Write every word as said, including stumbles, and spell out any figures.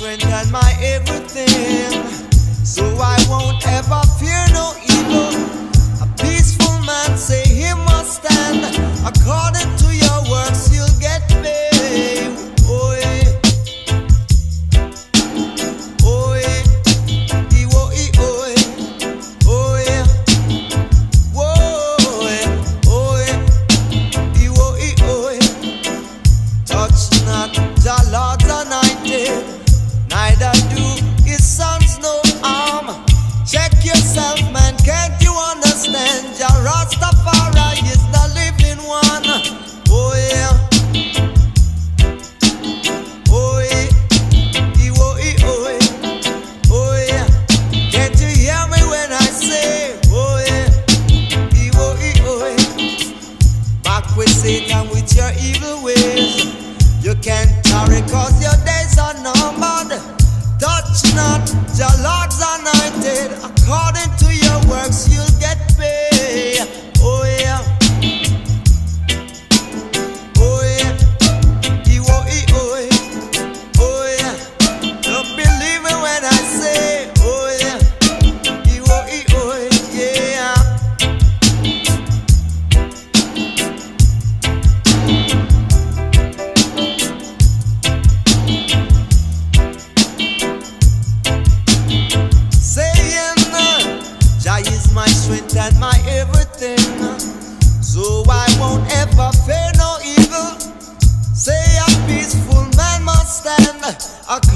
strength and my everything, so I won't ever fear no evil. A peaceful man say he must stand. According to your works you'll get paid. Oh yeah, oh yeah, oh yeah, oh yeah, oh yeah, oh yeah, oh yeah. Touch not the Lord's anointed, neither do his sons no harm. Check yourself, man, can't you understand? Jah Rastafari is the living one. Oh yeah, oh yeah, oh yeah, oh yeah, oh yeah. Can't you hear me when I say, oh yeah, oh yeah, oh yeah. Back with Satan with your evil ways. You can't tarry cause your days are numbered. Touch not the Lord's anointed. According to your works you'll get paid. Oh yeah, oh yeah, oh yeah, oh yeah, oh yeah. Don't believe me when I say, oh yeah, oh yeah, oh yeah. My strength and my everything, so I won't ever fear no evil. Say a peaceful man must stand.